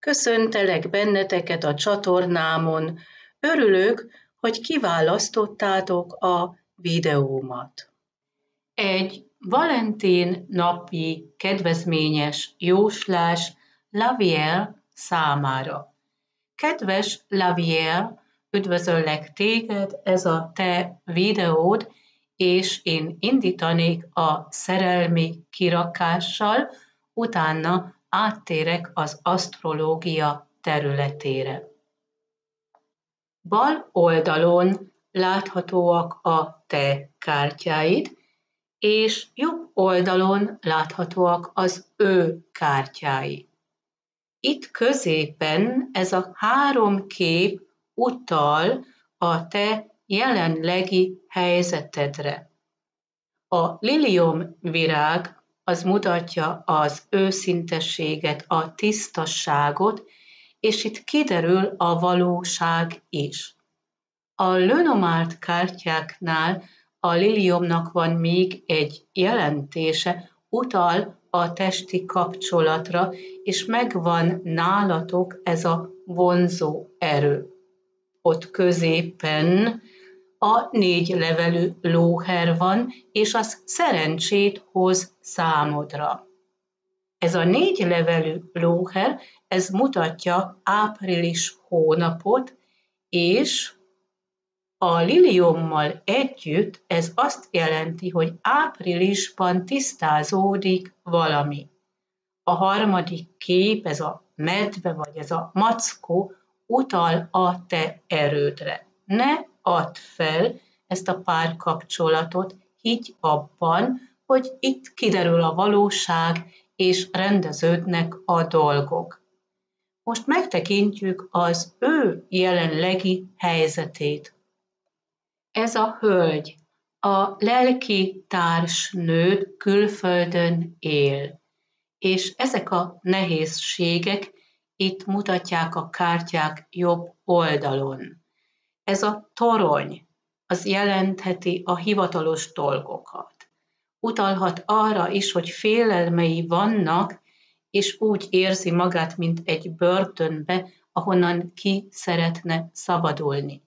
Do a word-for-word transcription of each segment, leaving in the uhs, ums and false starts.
Köszöntelek benneteket a csatornámon. Örülök, hogy kiválasztottátok a videómat. Egy Valentin napi kedvezményes jóslás Laviel számára. Kedves Laviel, üdvözöllek téged, ez a te videód, és én indítanék a szerelmi kirakással, utána áttérek az asztrológia területére. Bal oldalon láthatóak a te kártyáid, és jobb oldalon láthatóak az ő kártyái. Itt középen ez a három kép utal a te jelenlegi helyzetedre. A lilium virág az mutatja az őszintességet, a tisztasságot, és itt kiderül a valóság is. A Lenormand kártyáknál a liliumnak van még egy jelentése, utal a testi kapcsolatra, és megvan nálatok ez a vonzó erő. Ott középen a négy levelű lóher van, és az szerencsét hoz számodra. Ez a négy levelű lóher, ez mutatja április hónapot, és a liliummal együtt ez azt jelenti, hogy áprilisban tisztázódik valami. A harmadik kép, ez a medve vagy ez a mackó, utal a te erődre. Ne add fel ezt a párkapcsolatot, higgy abban, hogy itt kiderül a valóság, és rendeződnek a dolgok. Most megtekintjük az ő jelenlegi helyzetét. Ez a hölgy, a lelki társnőd külföldön él, és ezek a nehézségek itt mutatják a kártyák jobb oldalon. Ez a torony, az jelentheti a hivatalos dolgokat. Utalhat arra is, hogy félelmei vannak, és úgy érzi magát, mint egy börtönbe, ahonnan ki szeretne szabadulni.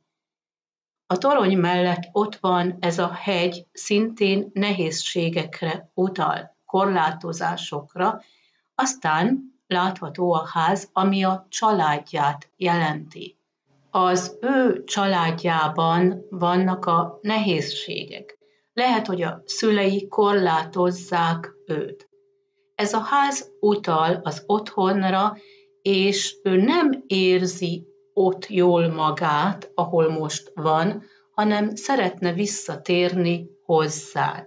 A torony mellett ott van ez a hegy, szintén nehézségekre utal, korlátozásokra, aztán látható a ház, ami a családját jelenti. Az ő családjában vannak a nehézségek. Lehet, hogy a szülei korlátozzák őt. Ez a ház utal az otthonra, és ő nem érzi ott jól magát, ahol most van, hanem szeretne visszatérni hozzád.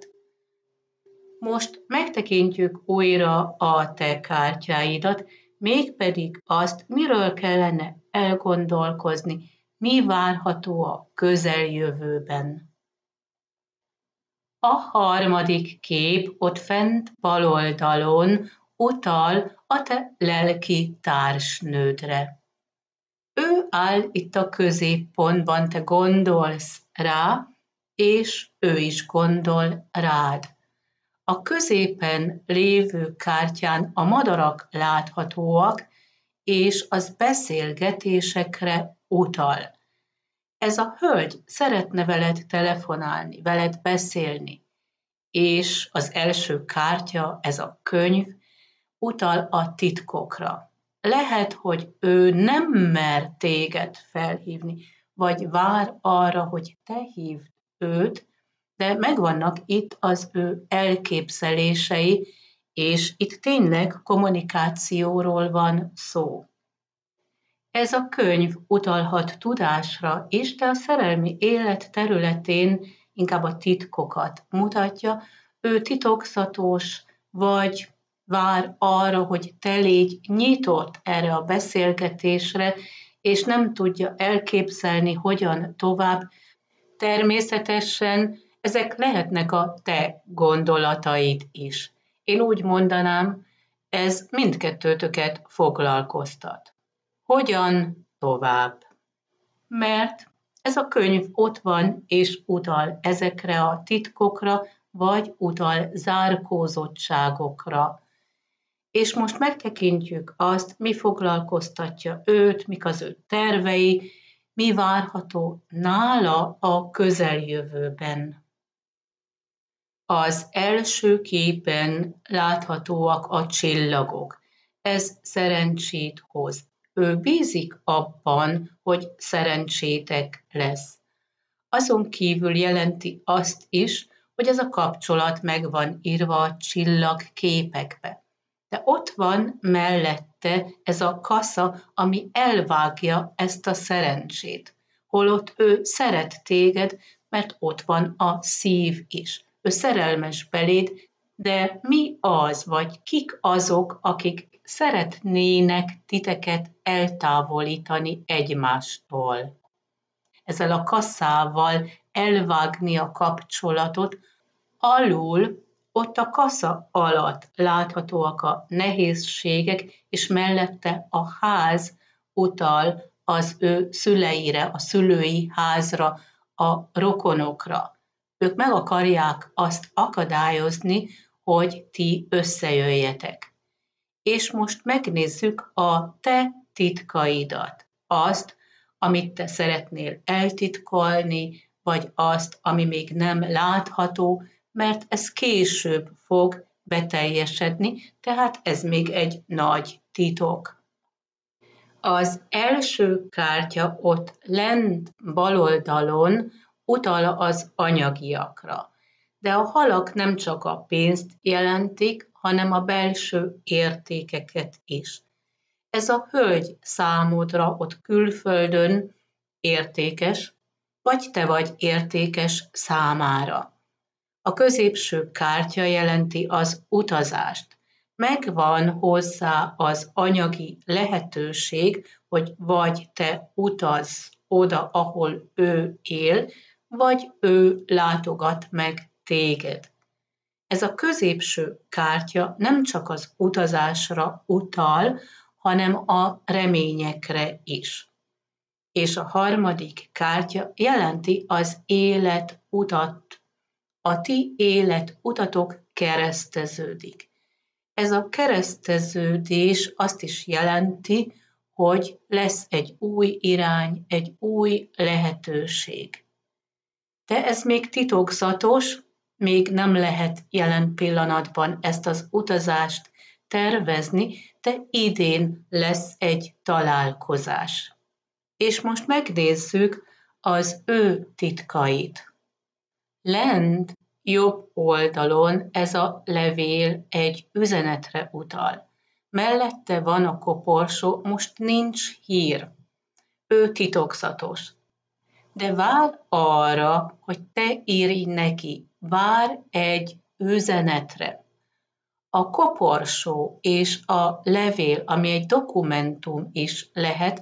Most megtekintjük újra a te kártyáidat, mégpedig azt, miről kellene elgondolkozni, mi várható a közeljövőben. A harmadik kép ott fent bal oldalon utal a te lelki társnődre. Ő áll itt a középpontban, te gondolsz rá, és ő is gondol rád. A középen lévő kártyán a madarak láthatóak, és az beszélgetésekre utal. Ez a hölgy szeretne veled telefonálni, veled beszélni, és az első kártya, ez a könyv, utal a titkokra. Lehet, hogy ő nem mer téged felhívni, vagy vár arra, hogy te hívd őt, de megvannak itt az ő elképzelései, és itt tényleg kommunikációról van szó. Ez a könyv utalhat tudásra is, de a szerelmi élet területén inkább a titkokat mutatja. Ő titokzatos, vagy vár arra, hogy te légy nyitott erre a beszélgetésre, és nem tudja elképzelni, hogyan tovább. Természetesen ezek lehetnek a te gondolataid is. Én úgy mondanám, ez mindkettőtöket foglalkoztat. Hogyan tovább? Mert ez a könyv ott van, és utal ezekre a titkokra, vagy utal zárkózottságokra. És most megtekintjük azt, mi foglalkoztatja őt, mik az ő tervei, mi várható nála a közeljövőben. Az első képen láthatóak a csillagok. Ez szerencsét hoz. Ő bízik abban, hogy szerencsétek lesz. Azon kívül jelenti azt is, hogy ez a kapcsolat meg van írva a csillagképekbe. De ott van mellette ez a kasza, ami elvágja ezt a szerencsét. Holott ő szeret téged, mert ott van a szív is. Ő szerelmes beléd, de mi az, vagy kik azok, akik szeretnének titeket eltávolítani egymástól? Ezzel a kasszával elvágni a kapcsolatot, alul, ott a kasza alatt láthatóak a nehézségek, és mellette a ház utal az ő szüleire, a szülői házra, a rokonokra. Ők meg akarják azt akadályozni, hogy ti összejöjjetek. És most megnézzük a te titkaidat, azt, amit te szeretnél eltitkolni, vagy azt, ami még nem látható, mert ez később fog beteljesedni, tehát ez még egy nagy titok. Az első kártya ott lent bal oldalon utal az anyagiakra, de a halak nem csak a pénzt jelentik, hanem a belső értékeket is. Ez a hölgy számodra ott külföldön értékes, vagy te vagy értékes számára. A középső kártya jelenti az utazást. Megvan hozzá az anyagi lehetőség, hogy vagy te utazz oda, ahol ő él, vagy ő látogat meg téged. Ez a középső kártya nem csak az utazásra utal, hanem a reményekre is. És a harmadik kártya jelenti az életutat. A ti életutatok kereszteződik. Ez a kereszteződés azt is jelenti, hogy lesz egy új irány, egy új lehetőség. De ez még titokzatos, még nem lehet jelen pillanatban ezt az utazást tervezni, de idén lesz egy találkozás. És most megnézzük az ő titkait. Lent jobb oldalon ez a levél egy üzenetre utal. Mellette van a koporsó, most nincs hír. Ő titokzatos. De vár arra, hogy te írj neki, vár egy üzenetre. A koporsó és a levél, ami egy dokumentum is lehet,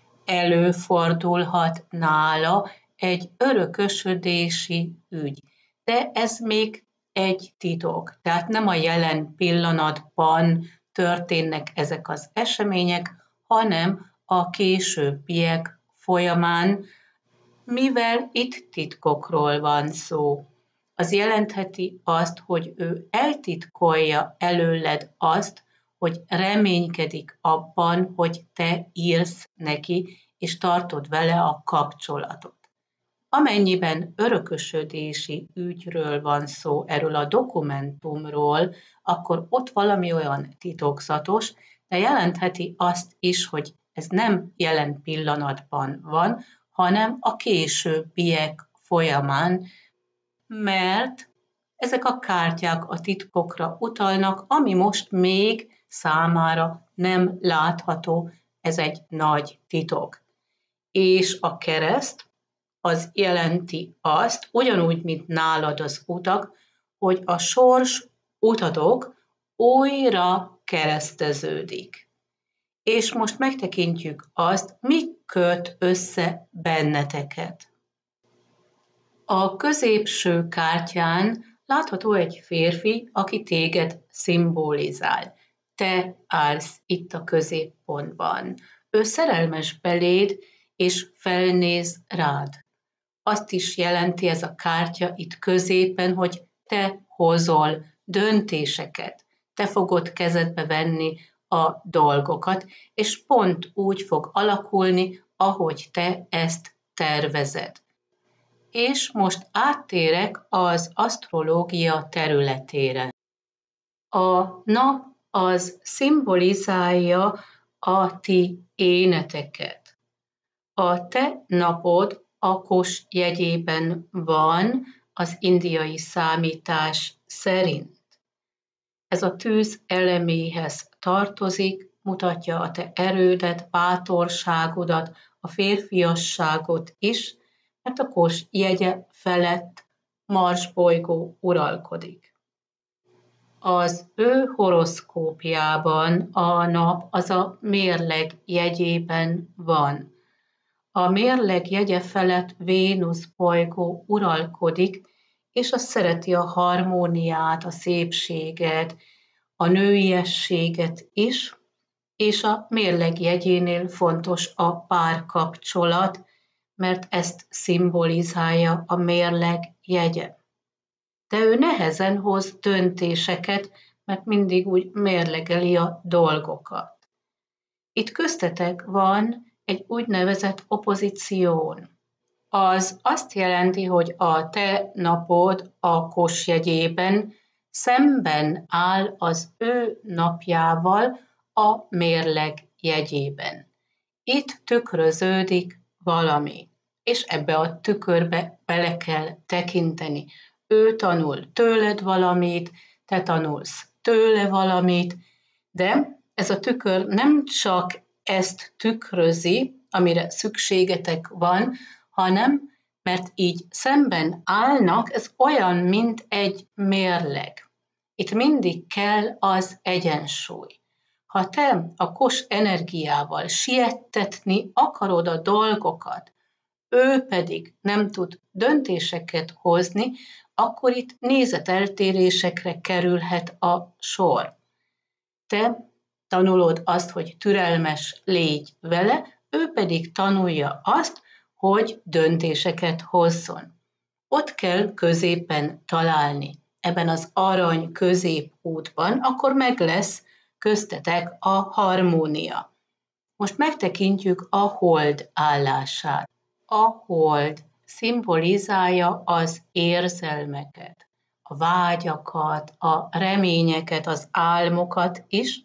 előfordulhat nála egy örökösödési ügy. De ez még egy titok, tehát nem a jelen pillanatban történnek ezek az események, hanem a későbbiek folyamán, mivel itt titkokról van szó. Az jelentheti azt, hogy ő eltitkolja előled azt, hogy reménykedik abban, hogy te írsz neki, és tartod vele a kapcsolatot. Amennyiben örökösödési ügyről van szó, erről a dokumentumról, akkor ott valami olyan titokzatos, de jelentheti azt is, hogy ez nem jelen pillanatban van, hanem a későbbiek folyamán, mert ezek a kártyák a titkokra utalnak, ami most még számára nem látható, ez egy nagy titok. És a kereszt az jelenti azt, ugyanúgy, mint nálad az utak, hogy a sors utatok újra kereszteződik. És most megtekintjük azt, mi köt össze benneteket. A középső kártyán látható egy férfi, aki téged szimbolizál. Te állsz itt a középpontban. Ő szerelmes beléd, és felnéz rád. Azt is jelenti ez a kártya itt középen, hogy te hozol döntéseket. te fogod kezedbe venni a dolgokat, és pont úgy fog alakulni, ahogy te ezt tervezed. És most áttérek az asztrológia területére. A nap az szimbolizálja a ti éneteket. A te napod a kos jegyében van az indiai számítás szerint. Ez a tűz eleméhez tartozik, mutatja a te erődet, bátorságodat, a férfiasságot is, mert a kos jegye felett Mars bolygó uralkodik. Az ő horoszkópjában a nap az a mérleg jegyében van. A mérleg jegye felett Vénusz bolygó uralkodik, és az szereti a harmóniát, a szépséget, a nőiességet is, és a mérleg jegyénél fontos a párkapcsolat, mert ezt szimbolizálja a mérleg jegye. De ő nehezen hoz döntéseket, mert mindig úgy mérlegeli a dolgokat. Itt köztetek van egy úgynevezett opozíción. Az azt jelenti, hogy a te napod a kos jegyében szemben áll az ő napjával a mérleg jegyében. Itt tükröződik valami, és ebbe a tükörbe bele kell tekinteni. Ő tanul tőled valamit, te tanulsz tőle valamit, de ez a tükör nem csak ezt tükrözi, amire szükségetek van, hanem mert így szemben állnak, ez olyan, mint egy mérleg. Itt mindig kell az egyensúly. Ha te a kos energiával siettetni akarod a dolgokat, ő pedig nem tud döntéseket hozni, akkor itt nézeteltérésekre kerülhet a sor. Te tanulod azt, hogy türelmes légy vele, ő pedig tanulja azt, hogy döntéseket hozzon. Ott kell középen találni, ebben az arany középútban, akkor meg lesz köztetek a harmónia. Most megtekintjük a hold állását. A hold szimbolizálja az érzelmeket, a vágyakat, a reményeket, az álmokat is.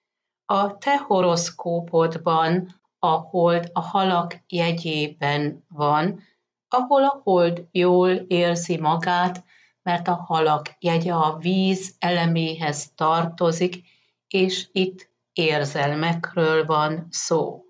A te horoszkópodban a hold a halak jegyében van, ahol a hold jól érzi magát, mert a halak jegye a víz eleméhez tartozik, és itt érzelmekről van szó.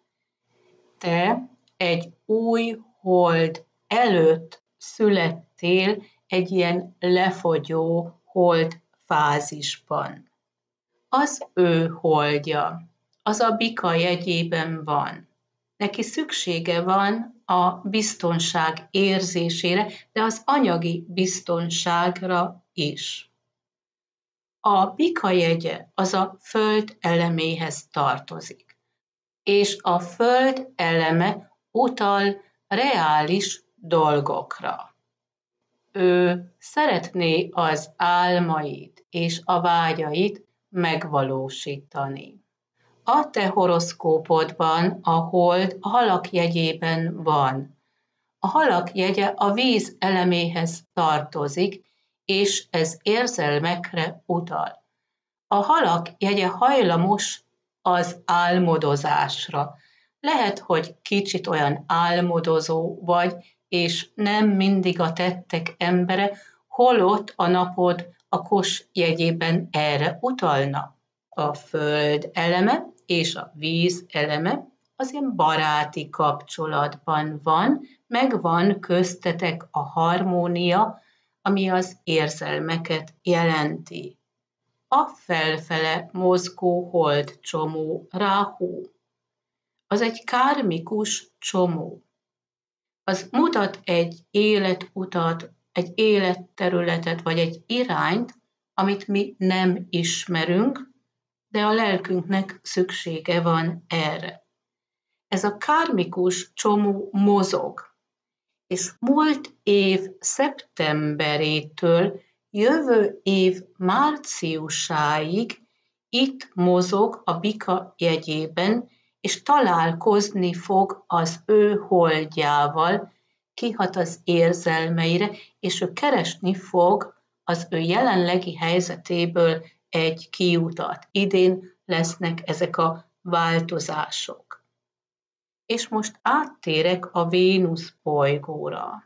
Te egy új hold előtt születtél egy ilyen lefogyó hold fázisban. Az ő holdja, az a bika jegyében van. Neki szüksége van a biztonság érzésére, de az anyagi biztonságra is. A bika jegye az a föld eleméhez tartozik, és a föld eleme utal reális dolgokra. Ő szeretné az álmait és a vágyait megvalósítani. A te horoszkópodban a hold a halak jegyében van. A halak jegye a víz eleméhez tartozik, és ez érzelmekre utal. A halak jegye hajlamos az álmodozásra. Lehet, hogy kicsit olyan álmodozó vagy, és nem mindig a tettek embere, holott a napod a kos jegyében erre utalna. A föld eleme és a víz eleme az ilyen baráti kapcsolatban van, meg van köztetek a harmónia, ami az érzelmeket jelenti. A felfele mozgó hold csomó, Ráhú, az egy kármikus csomó. Az mutat egy életutat, egy életterületet, vagy egy irányt, amit mi nem ismerünk, de a lelkünknek szüksége van erre. Ez a kármikus csomó mozog, és múlt év szeptemberétől jövő év márciusáig itt mozog a bika jegyében, és találkozni fog az ő holdjával, kihat az érzelmeire, és ő keresni fog az ő jelenlegi helyzetéből egy kiutat. Idén lesznek ezek a változások. És most áttérek a Vénusz bolygóra.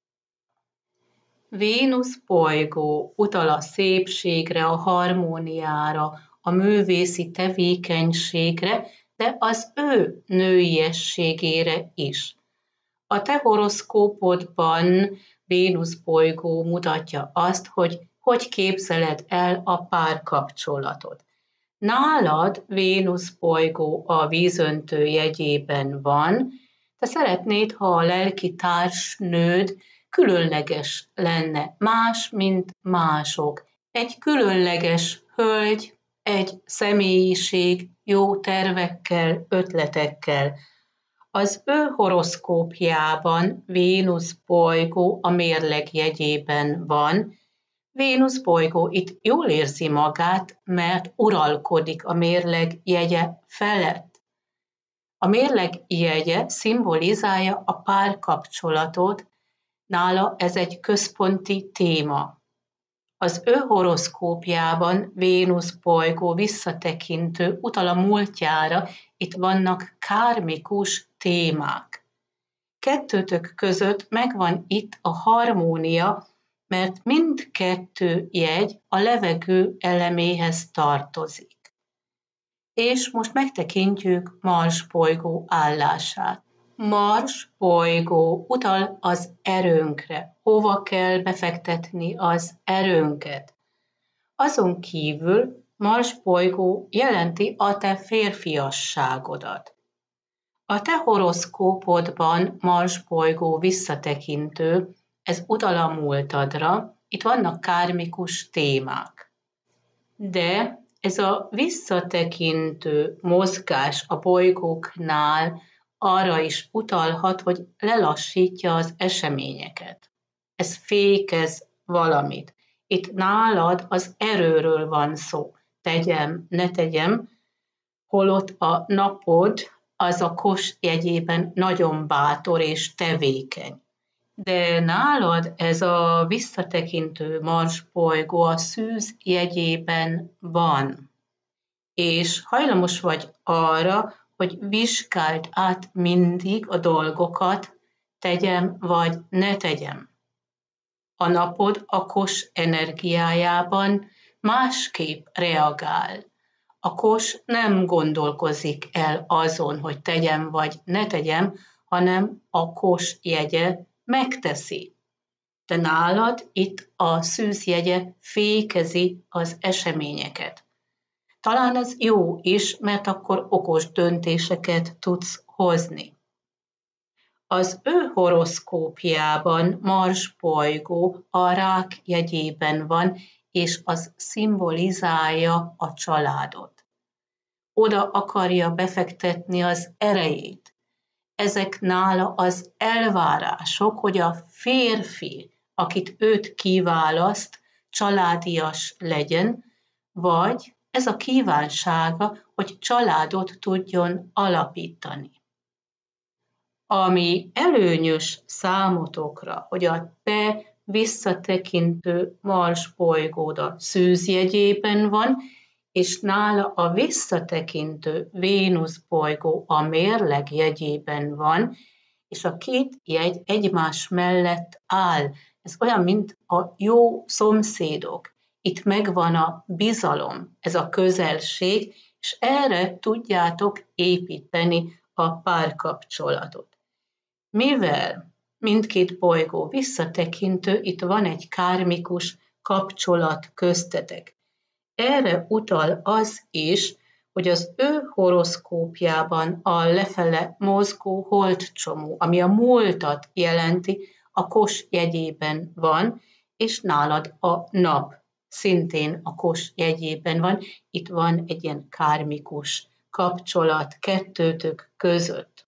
Vénusz bolygó utal a szépségre, a harmóniára, a művészi tevékenységre, de az ő nőiességére is. A te horoszkópodban Vénusz bolygó mutatja azt, hogy hogy képzeled el a párkapcsolatot. Nálad Vénusz bolygó a vízöntő jegyében van, te szeretnéd, ha a lelki társnőd különleges lenne, más, mint mások. Egy különleges hölgy, egy személyiség, jó tervekkel, ötletekkel. Az ő horoszkópjában Vénusz bolygó a mérleg jegyében van. Vénusz bolygó itt jól érzi magát, mert uralkodik a mérleg jegye felett. A mérleg jegye szimbolizálja a párkapcsolatot, nála ez egy központi téma. Az ő horoszkópjában Vénusz bolygó visszatekintő, utal a múltjára, itt vannak kármikus témák. Kettőtök között megvan itt a harmónia, mert mindkettő jegy a levegő eleméhez tartozik. És most megtekintjük Mars bolygó állását. Mars bolygó utal az erőnkre, hova kell befektetni az erőnket. Azon kívül Mars bolygó jelenti a te férfiasságodat. A te horoszkópodban Mars bolygó visszatekintő, ez utal a múltadra, itt vannak kármikus témák. De ez a visszatekintő mozgás a bolygóknál arra is utalhat, hogy lelassítja az eseményeket. Ez fékez valamit. Itt nálad az erőről van szó. Tegyem, ne tegyem, holott a napod az a Kos jegyében nagyon bátor és tevékeny. De nálad ez a visszatekintő Mars bolygó a Szűz jegyében van, és hajlamos vagy arra, hogy vizsgáld át mindig a dolgokat, tegyem vagy ne tegyem. A napod a Kos energiájában másképp reagál. A Kos nem gondolkozik el azon, hogy tegyem vagy ne tegyem, hanem a Kos jegye megteszi. De nálad itt a Szűz jegye fékezi az eseményeket. Talán ez jó is, mert akkor okos döntéseket tudsz hozni. Az ő horoszkópjában Mars bolygó a Rák jegyében van, és az szimbolizálja a családot. Oda akarja befektetni az erejét. Ezek nála az elvárások, hogy a férfi, akit őt kiválaszt, családias legyen, vagy ez a kívánsága, hogy családot tudjon alapítani. Ami előnyös számotokra, hogy a te visszatekintő Mars bolygód a Szűz jegyében van, és nála a visszatekintő Vénusz bolygó a mérleg jegyében van, és a két jegy egymás mellett áll. Ez olyan, mint a jó szomszédok. Itt megvan a bizalom, ez a közelség, és erre tudjátok építeni a párkapcsolatot. Mivel mindkét bolygó visszatekintő, itt van egy kármikus kapcsolat köztetek. Erre utal az is, hogy az ő horoszkópjában a lefele mozgó holdcsomó, ami a múltat jelenti, a Kos jegyében van, és nálad a nap szintén a Kos jegyében van. Itt van egy ilyen kármikus kapcsolat kettőtök között.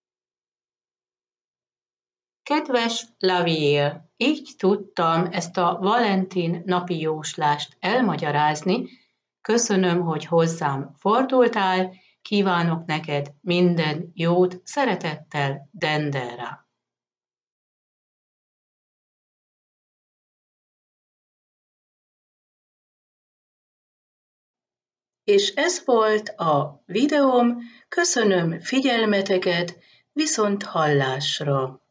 Kedves Lavier, így tudtam ezt a Valentin napi jóslást elmagyarázni. Köszönöm, hogy hozzám fordultál, kívánok neked minden jót, szeretettel, Dendera. És ez volt a videóm, köszönöm figyelmeteket, viszont hallásra!